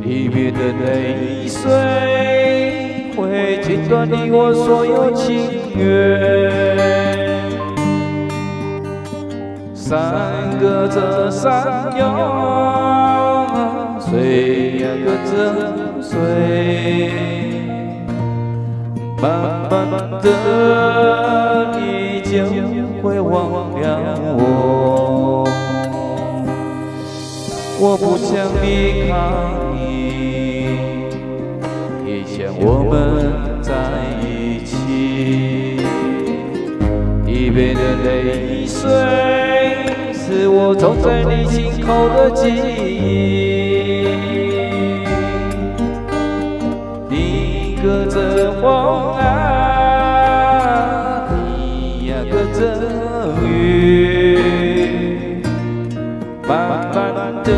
离别的泪水会剪断你我所有情缘，山隔着山哟，水呀隔着水，慢慢的你就会忘了我。我不想离开你，也想我们在一起。离别的泪水，是我种在你心口的记忆。你隔着风啊，你呀隔着雨，慢慢的，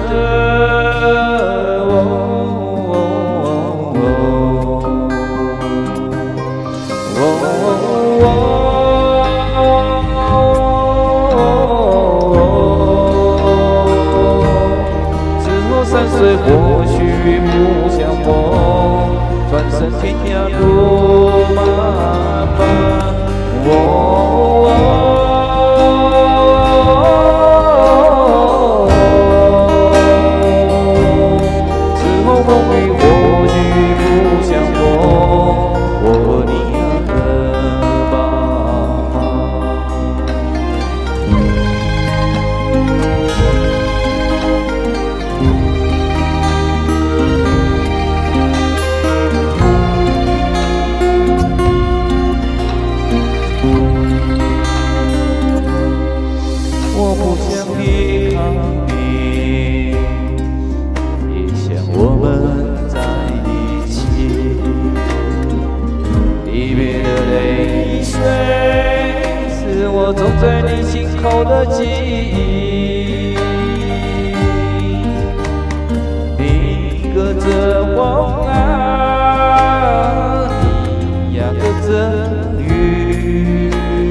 之后3岁或许不相逢，转身天涯路漫漫。风雨或许不相逢，我和你的吧。我不想离开你，也想我们在一起。离别的泪水，是我种在你心口的记忆。你隔着风啊，你呀隔着雨，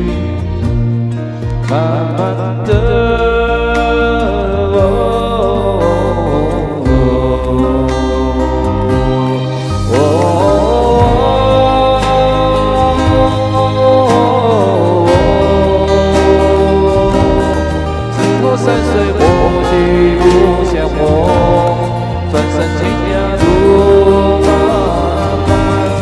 慢慢的。3岁或许不相逢，转身天涯路漫漫。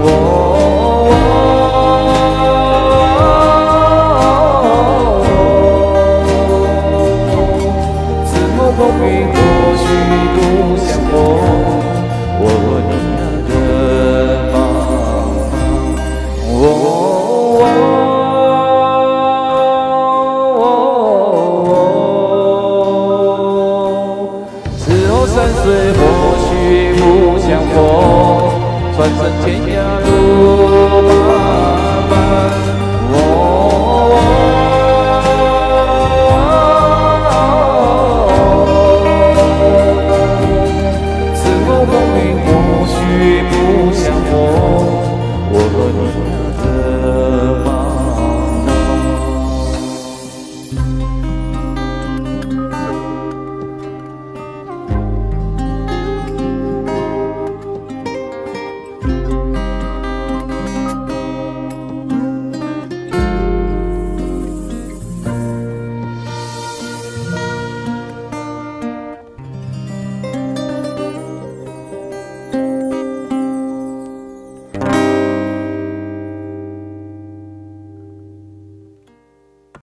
之后风雨或许不相逢，我和你的吧。3岁或许不相逢，转身天涯路漫漫。之后风雨或许不相逢，我和你的吧。